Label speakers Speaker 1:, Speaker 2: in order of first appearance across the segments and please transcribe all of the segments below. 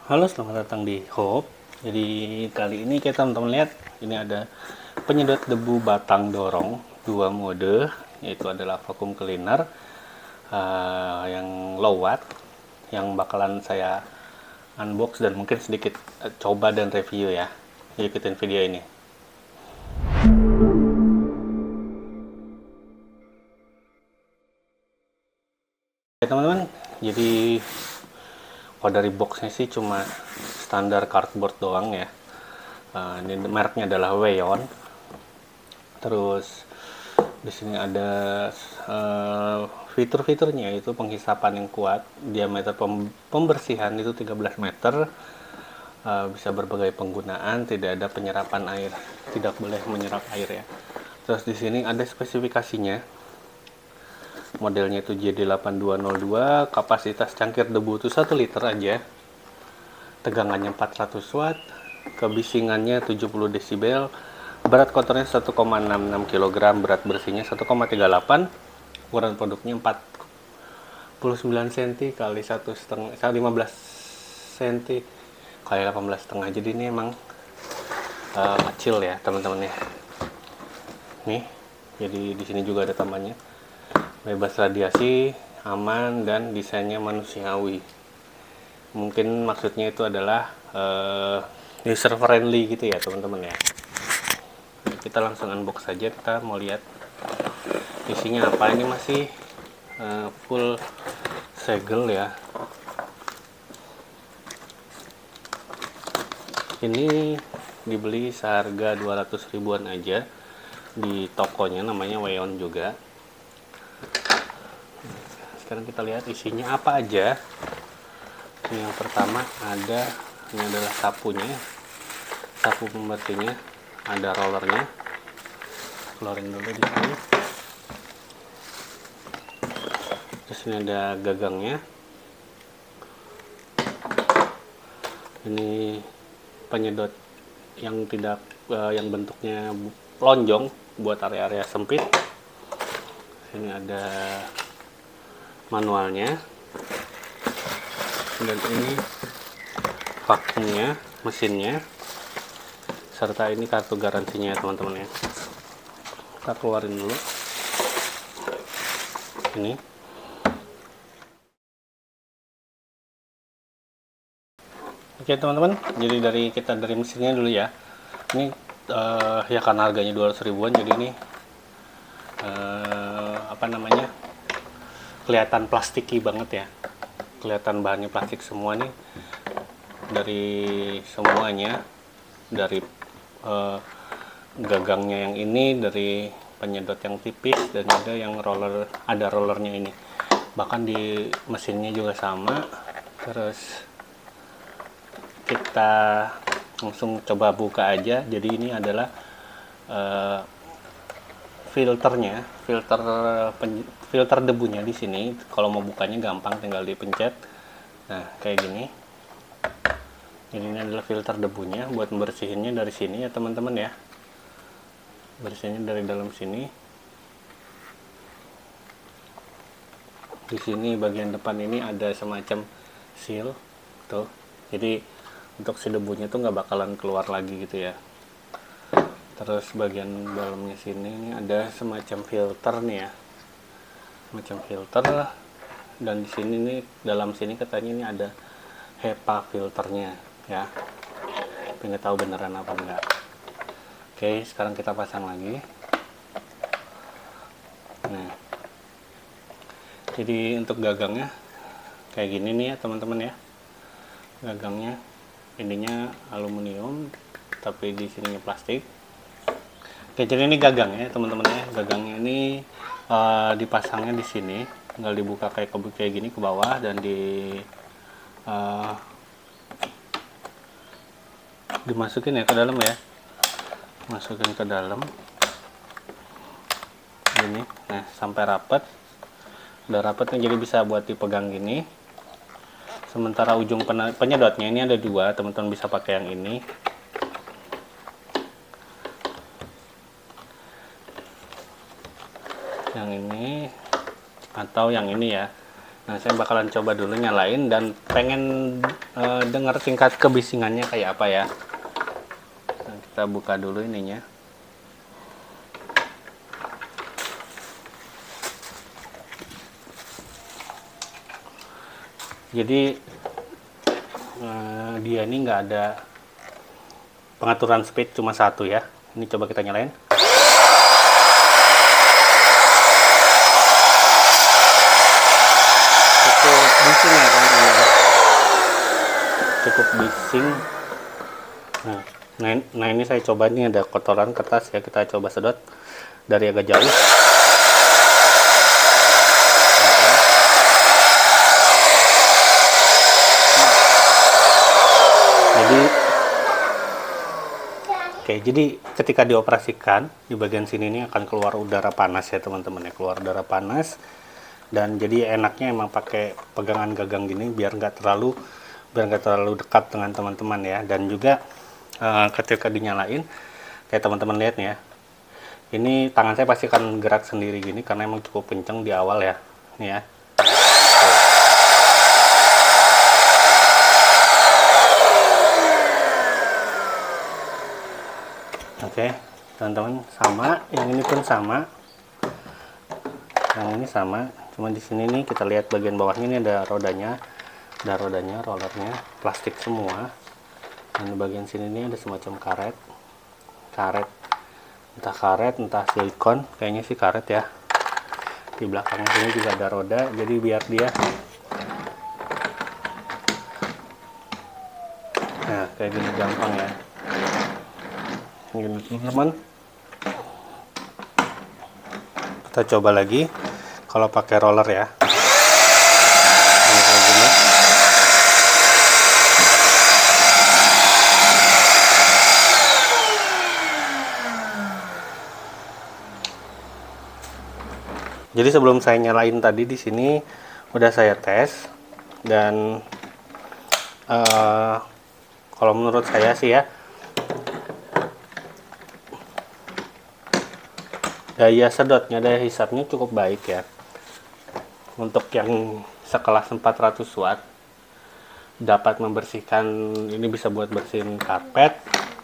Speaker 1: Halo, selamat datang di Hope. Jadi kali ini kita teman-teman lihat ini ada penyedot debu batang dorong dua mode, yaitu adalah vacuum cleaner yang low watt yang bakalan saya unbox dan mungkin sedikit coba dan review ya. Ikutin video ini. Oke teman-teman, jadi kalau dari boxnya sih cuma standar cardboard doang ya. Ini mereknya adalah Weon. Terus di sini ada fitur-fiturnya, yaitu penghisapan yang kuat, diameter pembersihan itu 13 meter, bisa berbagai penggunaan, tidak ada penyerapan air, tidak boleh menyerap air ya. Terus di sini ada spesifikasinya, modelnya itu JD8202, kapasitas cangkir debu itu 1 liter aja, tegangannya 400 watt, kebisingannya 70 desibel, berat kotornya 1,66 kg, berat bersihnya 1,38, ukuran produknya 49 cm kali 1,5 15 cm kali 18,5, jadi ini emang kecil ya teman-teman ya. Nih, jadi di sini juga ada tambahnya, bebas radiasi, aman, dan desainnya manusiawi. Mungkin maksudnya itu adalah user friendly gitu ya teman-teman ya. Kita langsung unbox saja, kita mau lihat isinya apa. Ini masih full segel ya. Ini dibeli seharga 200 ribuan aja di tokonya, namanya Weon juga. Sekarang kita lihat isinya apa aja. Ini yang pertama ada, ini adalah sapunya, sapu pembersihnya, ada rollernya. Keluarin dulu di sini. Terus ini ada gagangnya. Ini penyedot yang tidak yang bentuknya lonjong buat area-area sempit. Ini ada manualnya, dan ini vakumnya, mesinnya, serta ini kartu garansinya ya teman-teman ya. Kita keluarin dulu ini. Oke teman-teman, jadi dari mesinnya dulu ya. Ini ya karena harganya 200 ribuan, jadi ini apa namanya, kelihatan plastiki banget ya. Kelihatan bahannya plastik semua nih, dari semuanya, dari gagangnya yang ini, dari penyedot yang tipis, dan ada yang roller, ada rollernya ini. Bahkan di mesinnya juga sama. Terus kita langsung coba buka aja. Jadi ini adalah filternya, filter debunya di sini. Kalau mau bukanya gampang, tinggal dipencet. Nah, kayak gini. Jadi ini adalah filter debunya, buat membersihinnya dari sini ya teman-teman ya. Bersihnya dari dalam sini. Di sini bagian depan ini ada semacam seal tuh. Jadi untuk si debunya tuh nggak bakalan keluar lagi gitu ya. Terus bagian dalamnya sini ini ada semacam filter nih ya, semacam filter. Dan di sini nih, dalam sini katanya ini ada HEPA filternya ya, tapi nggak tahu beneran apa enggak. Oke, sekarang kita pasang lagi. Nah, jadi untuk gagangnya kayak gini nih ya teman-teman ya. Gagangnya ininya aluminium, tapi di sininya plastik. Oke, jadi ini gagangnya teman-teman ya. Gagangnya ini dipasangnya di sini, tinggal dibuka kayak gini ke bawah, dan dimasukin ya ke dalam ya, masukin ke dalam ini. Nah, sampai rapat, udah rapat nih, jadi bisa buat dipegang gini. Sementara ujung penyedotnya ini ada dua, teman-teman bisa pakai yang ini. Yang ini atau yang ini ya. Nah, saya bakalan coba dulu nyalain, dan pengen dengar tingkat kebisingannya kayak apa ya. Nah, kita buka dulu ininya. Jadi dia ini nggak ada pengaturan speed, cuma satu ya. Ini coba kita nyalain. Cukup bising ya teman-teman. Cukup bising. Nah ini saya coba, ini ada kotoran kertas ya, kita coba sedot dari agak jauh. Jadi ketika dioperasikan di bagian sini ini akan keluar udara panas ya teman-teman ya, keluar udara panas. Dan jadi enaknya emang pakai pegangan gagang gini biar nggak terlalu dekat dengan teman-teman ya. Dan juga ketika dinyalain kayak teman-teman lihat nih ya, ini tangan saya pasti akan gerak sendiri gini karena emang cukup kenceng di awal ya. Nih ya. Oke, teman-teman, sama, yang ini pun sama, yang ini sama, cuma di sini nih kita lihat bagian bawahnya ini ada rodanya, rollernya, plastik semua. Dan di bagian sini nih ada semacam karet, entah silikon, kayaknya sih karet ya. Di belakang sini juga ada roda, jadi biar dia, nah kayak gini gampang ya. Gini teman-teman, kita coba lagi kalau pakai roller ya. Ini kayak gini. Jadi sebelum saya nyalain tadi di sini udah saya tes, dan kalau menurut saya sih ya, daya sedotnya, daya hisapnya cukup baik ya. Untuk yang sekelas 400 watt dapat membersihkan, ini bisa buat bersihin karpet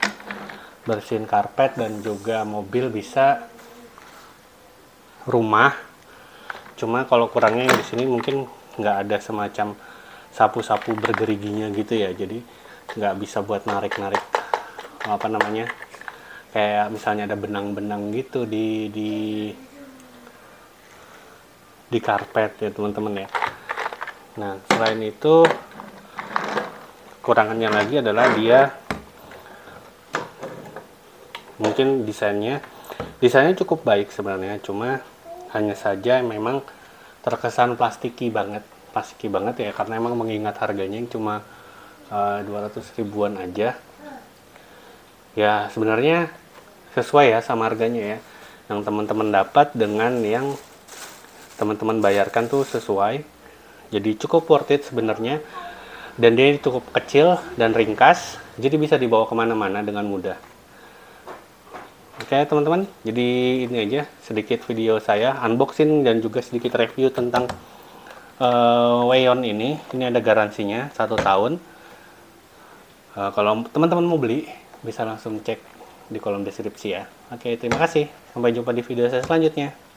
Speaker 1: dan juga mobil, bisa rumah. Cuma kalau kurangnya di sini mungkin nggak ada semacam sapu-sapu bergeriginya gitu ya, jadi nggak bisa buat narik-narik apa namanya, kayak misalnya ada benang-benang gitu di karpet ya teman-teman ya. Nah selain itu, kurangannya lagi adalah dia mungkin desainnya cukup baik sebenarnya, cuma hanya saja memang terkesan plastiki banget ya, karena emang mengingat harganya yang cuma 200 ribuan aja ya. Sebenarnya sesuai ya sama harganya ya, yang teman-teman dapat dengan yang teman-teman bayarkan tuh sesuai, jadi cukup worth it sebenarnya. Dan dia cukup kecil dan ringkas, jadi bisa dibawa kemana-mana dengan mudah. Oke teman-teman, jadi ini aja sedikit video saya unboxing dan juga sedikit review tentang Weyon ini ada garansinya 1 tahun. Kalau teman-teman mau beli bisa langsung cek di kolom deskripsi ya. Oke, terima kasih. Sampai jumpa di video saya selanjutnya.